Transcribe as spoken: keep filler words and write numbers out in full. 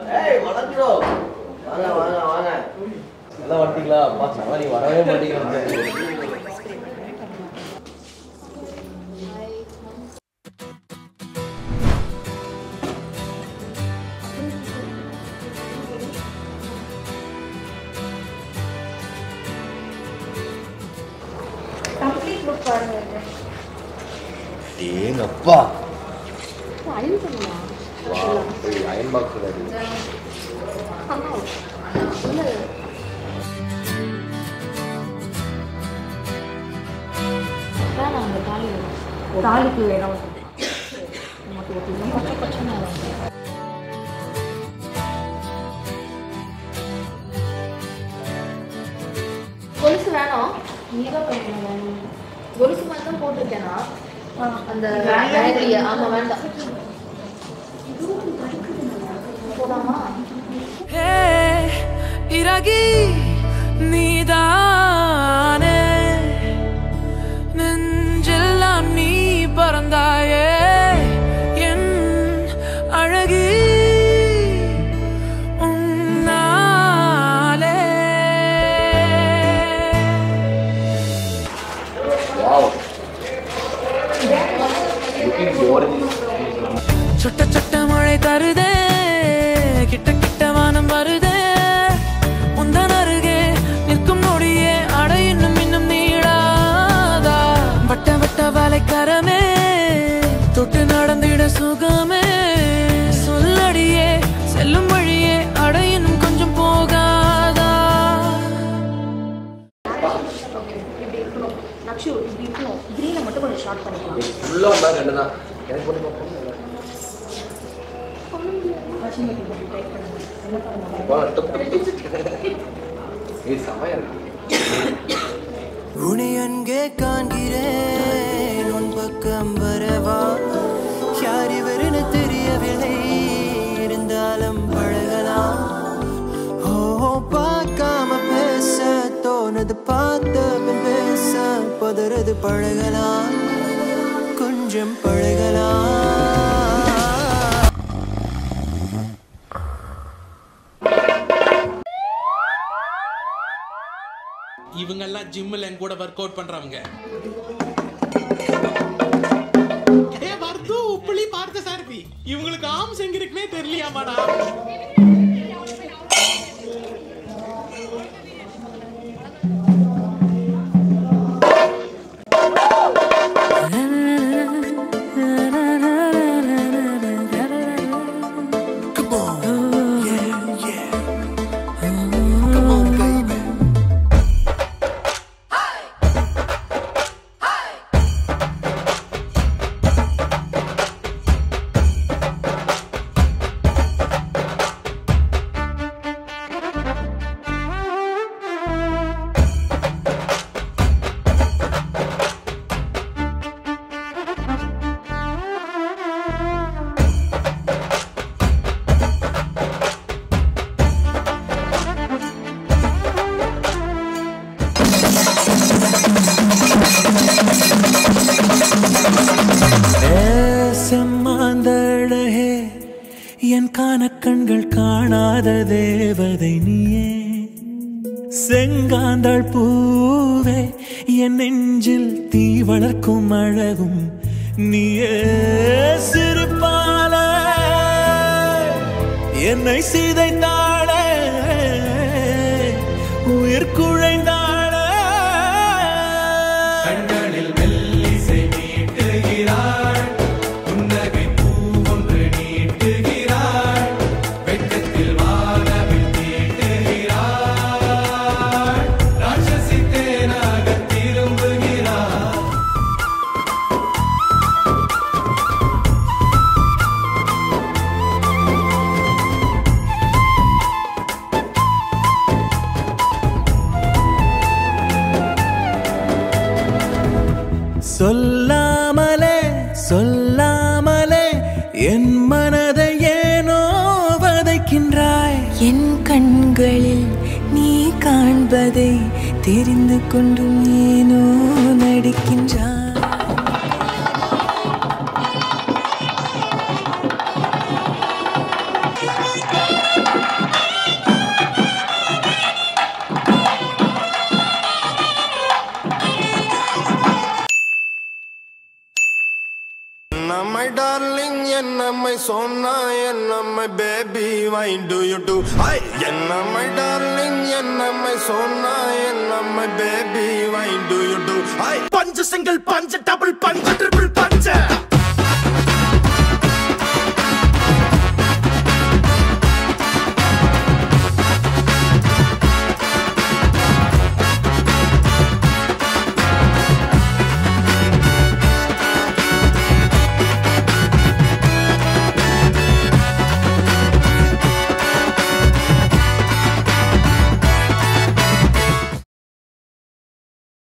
ஏய் வணக்கம் வாங்க வாங்க வாங்க எல்லாம் வந்துட்டீங்களா அப்பா நீ வரவே மாட்டீங்க கம்ப்ளீட் லுக் பாருங்க ஏங்கப்பா அயன் பண்ணா வாவ் இது அயன் பாக்ஸ் ரெடி நான் அந்த தாலி தாலிக்கு வேணும் நமக்கு ஒரு ரொம்ப பிரச்சனை இல்லை கொலுசு வேணும் நீதான் பண்ணணும் கொலுசு மாதிரி தான் போட்டிருக்கேனா அந்த பேக்லியா ஆமா வேண்டாம் போடாமா ஹே இறகி நீதானே நெஞ்செல்லாம் நீ பறந்தாயே என் அழகி சொட்ட சொட்ட மழை தருதே கிட்ட கிட்ட வானம் வருதே உந்தன் அருகே நிற்கும் நொடியே அட இன்னும் இன்னும் நீடாதா வட்ட வட்ட வலைக்கரமே தொட்டு நடந்திட சுகமே சொல்லடியே செல்லும் வழியே அட இன்னும் கொஞ்சம் போகாதா நக்ஷு இப்படி இருக்கணும் கிரீனை மட்டும் கொஞ்சம் ஷார்ட் பண்ணிக்கலாம் ஃபுல்லா வந்தா ரெண்டு தான் எனக்கு போட்டு பார்ப்போம் உன்னை அங்கே காண்கிறேன் உன் பக்கம் வரவா யார் இவருன்னு தெரியவில்லை இருந்தாலும் பழகலாம் ஓ பார்க்காம பேச தோணுது பார்த்த பின் பேச பதறது பழகலாம் கொஞ்சம் பழகலாம் இவங்கெல்லாம் ஜிம்மில் என் கூட ஒர்க் அவுட் பண்றவங்க ஏ வர்து உப்புளி பார்த்த சாரதி இவங்களுக்கு ஆம்ஸ் எங்க இருக்குன்னே தெரியலையாமாடா என் காணக்கண்கள் காணாத தேவதை நீயே செங்காந்தாள் பூவே என் நெஞ்சில் தீ வளர்க்கும் அழகும் நீயே சிரிப்பால என்னை சிதைத்தாளே உயிர் குழைந்தாளே கண்களில் மெல்லிசை மீட்டுகிறாள் புன்னகை பூ ஒன்று நீட்டுகிறாள் வெட்கத்தில் வானவில் தீட்டுகிறாள் ராட்சசி தேனாக திரும்புகிறாள் சொல்லாமலே சொல்லாமலே என் மனதை ஏனோ வதைக்கின்றாய் என் கண்களில் நீ காண்பதை தெரிந்து கொண்டும் ஏனோ நடிக்கின்றாய் Enna my darling, enna my sonna, enna my baby, why do you do? Hey, enna my darling, enna my sonna, enna my baby, why do you do? Hey, punch single punch, double punch, triple punch.